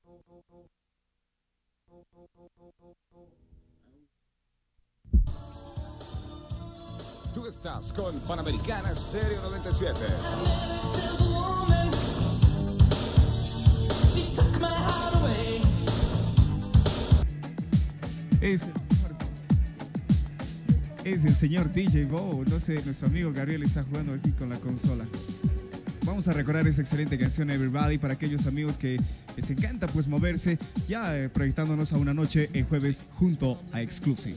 Tú estás con Panamericana Stereo 97. Es el señor DJ Bo. No sé, nuestro amigo Gabriel está jugando aquí con la consola. Vamos a recordar esa excelente canción Everybody para aquellos amigos que les encanta pues moverse, ya proyectándonos a una noche el jueves junto a Exclusive.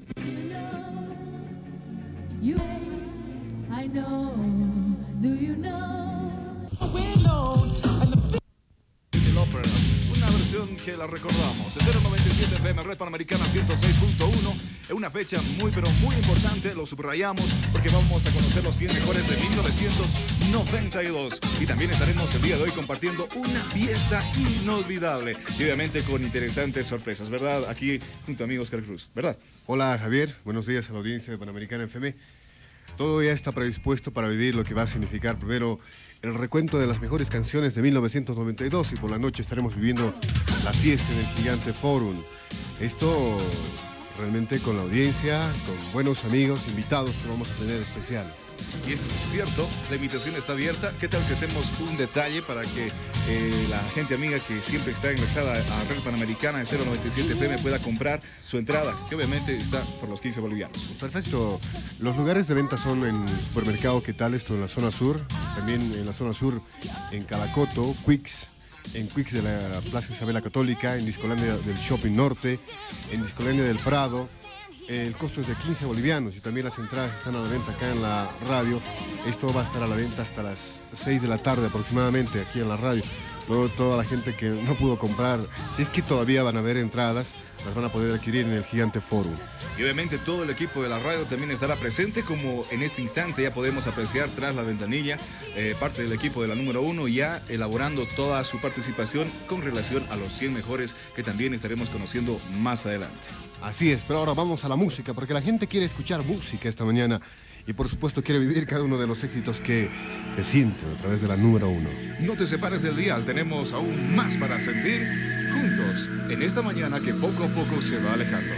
Una versión que la recordamos, 097 FM, Red Panamericana 106.1. Es una fecha muy pero muy importante, lo subrayamos porque vamos a conocer los 100 mejores de 1992. Y también estaremos el día de hoy compartiendo una fiesta inolvidable y obviamente con interesantes sorpresas, ¿verdad? Aquí junto a mí Oscar Cruz, ¿verdad? Hola Javier, buenos días a la audiencia de Panamericana FM. Todo ya está predispuesto para vivir lo que va a significar primero el recuento de las mejores canciones de 1992 y por la noche estaremos viviendo la fiesta en el Gigante Forum. Esto realmente con la audiencia, con buenos amigos, invitados que vamos a tener especial. Y es cierto, la invitación está abierta. ¿Qué tal si hacemos un detalle para que la gente amiga que siempre está ingresada a Red Panamericana en 097 FM pueda comprar su entrada, que obviamente está por los 15 bolivianos? Perfecto. Los lugares de venta son en el supermercado ¿Qué tal? Esto en la zona sur. También en la zona sur en Calacoto, Quicks. En Quicks de la Plaza Isabel la Católica, en Discolandia del Shopping Norte, en Discolandia del Prado. El costo es de 15 bolivianos y también las entradas están a la venta acá en la radio. Esto va a estar a la venta hasta las 6 de la tarde aproximadamente aquí en la radio. Luego toda la gente que no pudo comprar, si es que todavía van a haber entradas, las van a poder adquirir en el Gigante Forum. Y obviamente todo el equipo de la radio también estará presente, como en este instante ya podemos apreciar tras la ventanilla, parte del equipo de la número 1 ya elaborando toda su participación con relación a los 100 mejores que también estaremos conociendo más adelante. Así es, pero ahora vamos a la música, porque la gente quiere escuchar música esta mañana y por supuesto quiere vivir cada uno de los éxitos que se sienten a través de la número 1. No te separes del dial, tenemos aún más para sentir juntos en esta mañana que poco a poco se va alejando.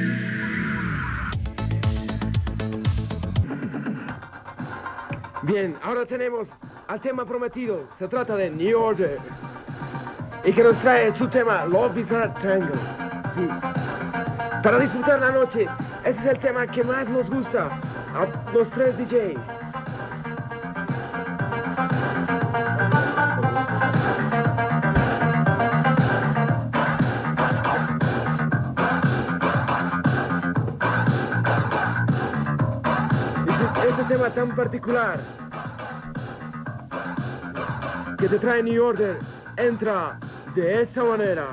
Bien, ahora tenemos al tema prometido, se trata de New Order y que nos trae su tema Love is a Triangle. Sí. Para disfrutar la noche, ese es el tema que más nos gusta a los tres DJs. Ese tema tan particular que te trae New Order entra de esa manera.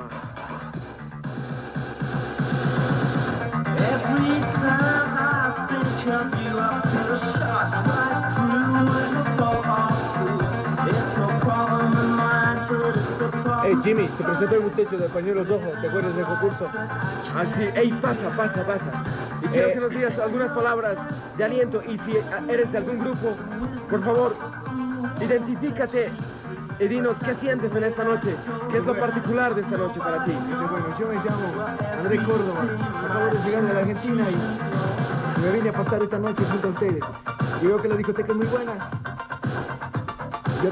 Every time I think of you, I feel a shot right through the ball. It's no problem in mine, but it's a problem. Hey Jimmy, se presentó el muchacho de pañuelos rojos, ¿te acuerdas del concurso? Así, hey, pasa. Y quiero que nos digas algunas palabras de aliento y si eres de algún grupo, por favor, identifícate y dinos qué sientes en esta noche, qué es lo particular de esta noche para ti. Bueno, yo me llamo André Córdoba, acabo de llegar de la Argentina y me vine a pasar esta noche junto a ustedes. Y veo que la discoteca es muy buena. Yo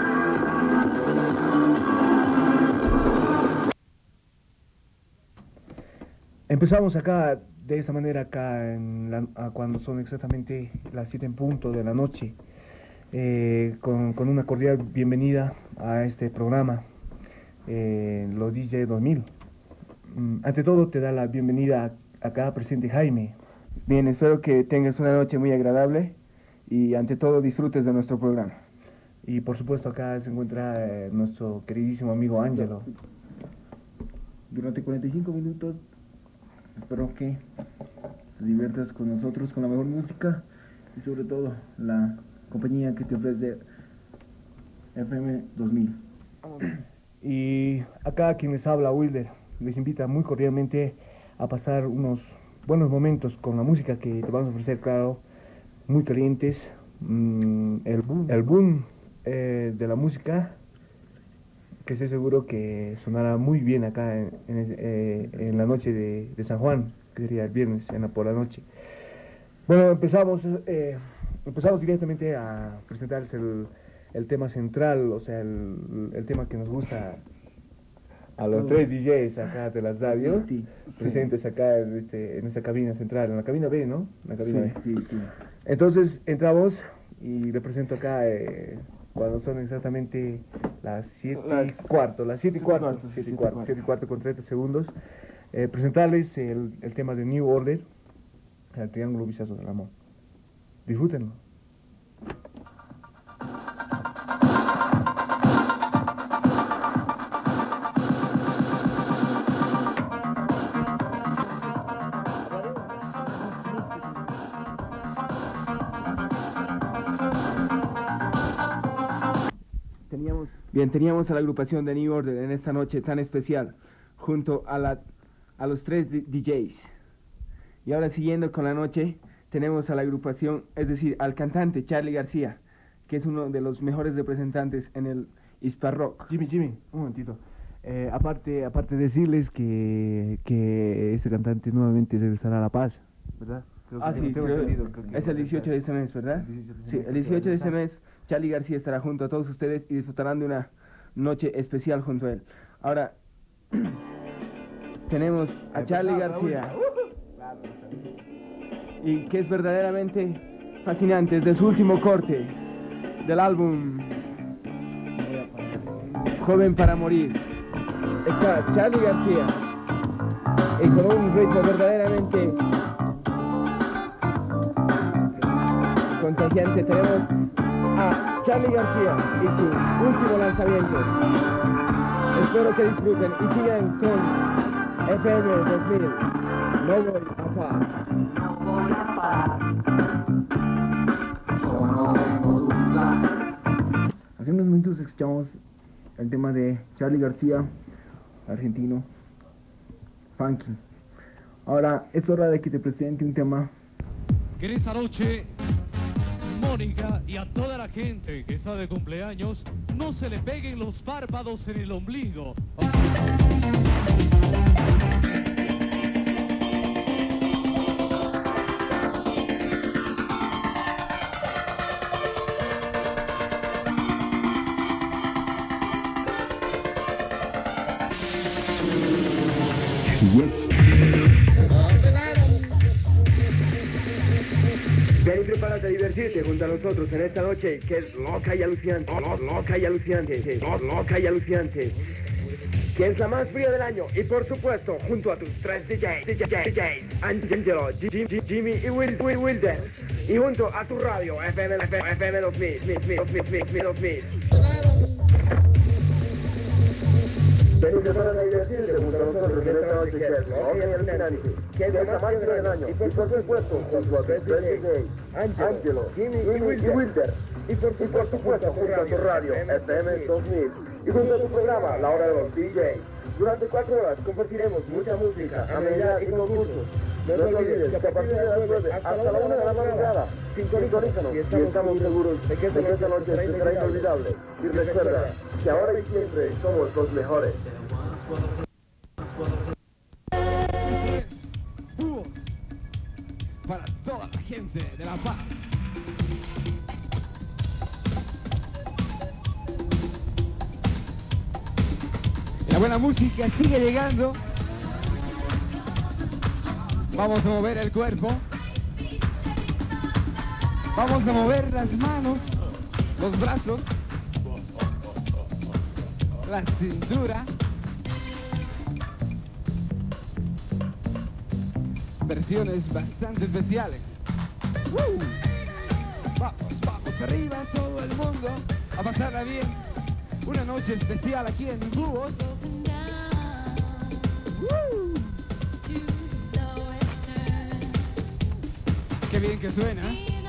Empezamos acá, de esta manera, acá cuando son exactamente las 7 en punto de la noche. Con una cordial bienvenida a este programa, los DJ 2000. Ante todo te da la bienvenida acá presente Jaime. Bien, espero que tengas una noche muy agradable y ante todo disfrutes de nuestro programa. Y por supuesto acá se encuentra nuestro queridísimo amigo Ángelo. Durante 45 minutos espero que te diviertas con nosotros, con la mejor música y sobre todo la compañía que te ofrece FM 2000. Y acá quien les habla, Wilder, les invita muy cordialmente a pasar unos buenos momentos con la música que te vamos a ofrecer, claro, muy calientes. El boom de la música que estoy seguro que sonará muy bien acá en la noche de San Juan, que sería el viernes por la noche. Bueno, empezamos directamente a presentarles el tema central, o sea, el tema que nos gusta a los tres DJs acá de las radios, presentes acá en esta cabina central, en la cabina B, ¿no? En la cabina B. Sí. Entonces entramos y le presento acá cuando son exactamente las 7:15 con 30 segundos, presentarles el tema de New Order, el Triángulo Vicioso del Amor. Disfrútenlo. Teníamos a la agrupación de New Order en esta noche tan especial, junto a los tres DJs. Y ahora siguiendo con la noche, tenemos a la agrupación, es decir, al cantante Charly García, que es uno de los mejores representantes en el Hisparrock. Jimmy, un momentito. Aparte decirles que este cantante nuevamente regresará a La Paz, ¿verdad? Es el 18 de este mes, ¿verdad? Sí, el 18 de este mes Charly García estará junto a todos ustedes y disfrutarán de una noche especial junto a él. Ahora tenemos a Charly García, y que es verdaderamente fascinante, desde su último corte del álbum Joven para Morir. Está Charly García y con un ritmo verdaderamente contagiante tenemos a Charly García y su último lanzamiento. Espero que disfruten y sigan con FM 2000. No voy a parar. Hace unos minutos escuchamos el tema de Charly García, argentino, funky. Ahora es hora de que te presente un tema. Que en esta noche, Mónica y a toda la gente que está de cumpleaños, no se le peguen los párpados en el ombligo. Ven y prepárate a divertirte junto a nosotros en esta noche que es loca y alucinante, loca y alucinante, que es la más fría del año, y por supuesto junto a tus tres DJs, Angelo, Jimmy y Wilder, y junto a tu radio FM 2000. Ven y prepárate a divertirte junto a nosotros en esta noche que es loca y alucinante, que es la más fría del año, y por supuesto junto a tus tres DJs, Angelo, Jimmy y Wilder, y por supuesto junto a tu radio FM 2000, y junto a tu programa La Hora de los DJs. Durante 4 horas compartiremos mucha música, amenidad y concursos. No te olvides que a partir de las 9 hasta la 1 de la madrugada, sintonízanos y estamos seguros de que esta noche será inolvidable. Y recuerda que ahora y siempre somos los mejores. Búhos para toda la gente de La Paz. La buena música sigue llegando. Vamos a mover el cuerpo. Vamos a mover las manos, los brazos, la cintura. Versiones bastante especiales. Vamos arriba todo el mundo a pasarla bien. Una noche especial aquí en Búhos. Qué bien que suena.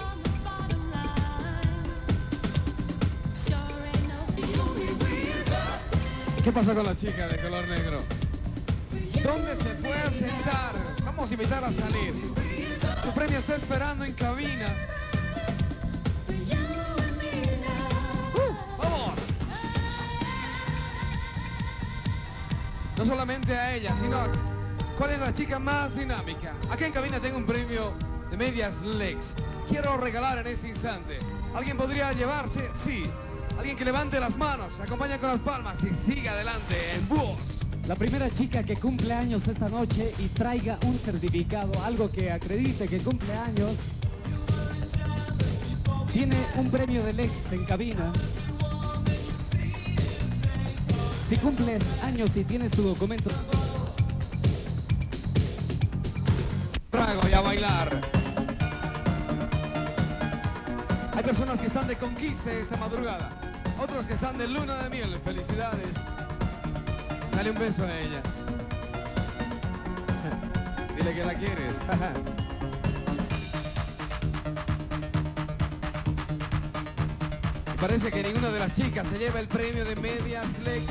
¿Qué pasó con la chica de color negro? ¿Dónde se puede sentar? Vamos a invitar a salir. Tu premio está esperando en cabina. ¡Vamos! no solamente a ella, sino a cuál es la chica más dinámica. Acá en cabina tengo un premio de medias legs. Quiero regalar en ese instante. ¿Alguien podría llevarse? Sí. Alguien que levante las manos, se acompaña con las palmas y siga adelante en búhos. La primera chica que cumple años esta noche y traiga un certificado, algo que acredite que cumple años, tiene un premio de legs en cabina. Si cumples años y tienes tu documento, trago y a bailar. Hay personas que están de conquista esta madrugada, otros que están de luna de miel. Felicidades. Dale un beso a ella. Dile que la quieres. Y parece que ninguna de las chicas se lleva el premio de medias legs.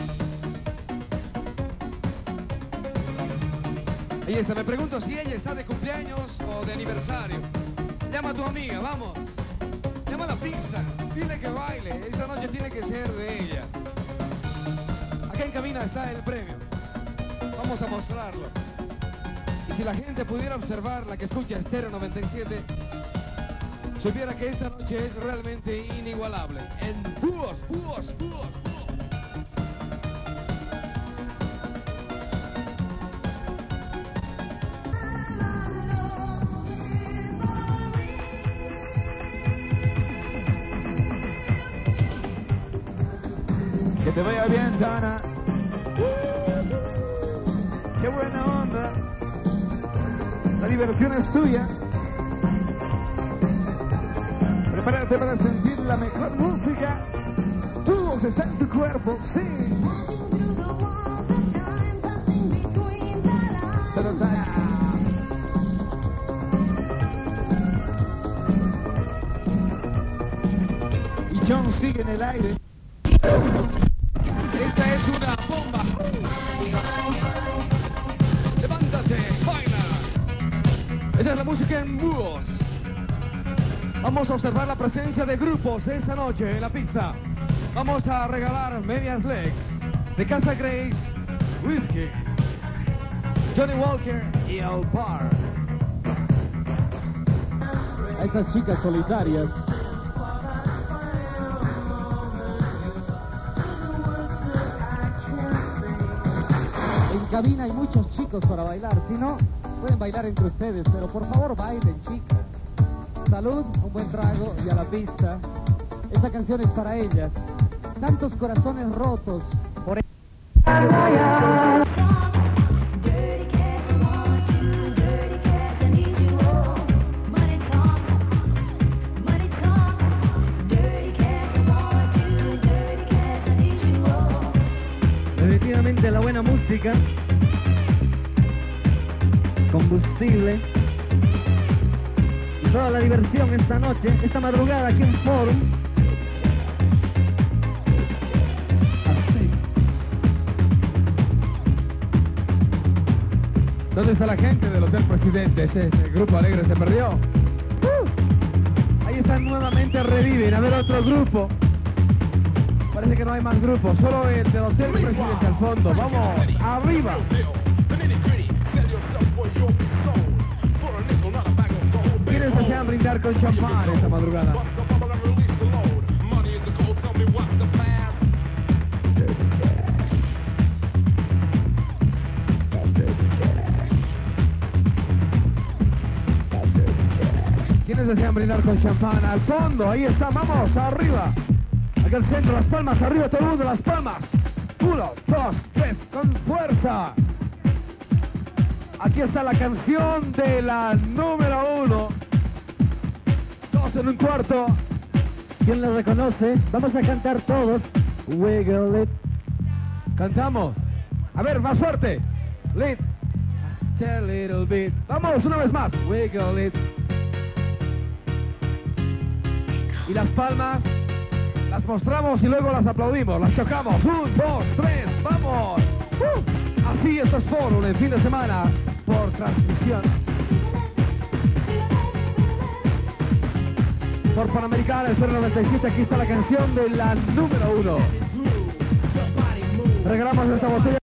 Ahí está, me pregunto si ella está de cumpleaños o de aniversario. Llama a tu amiga, vamos. Llama a la pizza, dile que baile. Esta noche tiene que ser de ella. Acá en cabina está el premio. Vamos a mostrarlo. Y si la gente pudiera observar, la que escucha Estéreo 97, supiera que esta noche es realmente inigualable. En búhos, búhos, búhos, búhos. Que te vaya bien, Tana. Qué buena onda. La diversión es tuya. Prepárate para sentir la mejor música. Tu voz está en tu cuerpo, sí. Y John sigue en el aire. Esta es una bomba. Levántate, baila. Esta es la música en búhos. Vamos a observar la presencia de grupos esta noche en la pista. Vamos a regalar medias legs de Casa Grace, Whiskey, Johnny Walker y El Par. a esas chicas solitarias. En cabina hay muchos chicos para bailar, si no, pueden bailar entre ustedes, pero por favor bailen, chicas. Salud, un buen trago y a la pista. Esta canción es para ellas. Tantos corazones rotos por definitivamente la buena música, combustible y toda la diversión esta noche, esta madrugada aquí en Forum. Así. ¿Dónde está la gente del Hotel Presidente? Ese grupo alegre se perdió. Ahí están nuevamente, reviven. A ver otro grupo. Parece que no hay más grupos, solo el del Hotel Presidente al fondo. Vamos, arriba. ¿Quiénes desean brindar con champán esta madrugada? ¿Quiénes desean brindar con champán? Al fondo, ahí está, vamos, arriba. Acá al centro, las palmas, arriba todo el mundo, las palmas. 1, 2, 3, con fuerza. Aquí está la canción de la número 1. 2 en un cuarto. ¿Quién la reconoce? Vamos a cantar todos. Wiggle it. Cantamos. A ver, más fuerte. Lit. Just a little bit. Vamos, una vez más. Wiggle it. Y las palmas las mostramos y luego las aplaudimos, las tocamos. 1, 2, 3, ¡vamos! Así estos Forum el fin de semana por transmisión. Por Panamericana, el 97, aquí está la canción de la número 1. Regalamos esta botella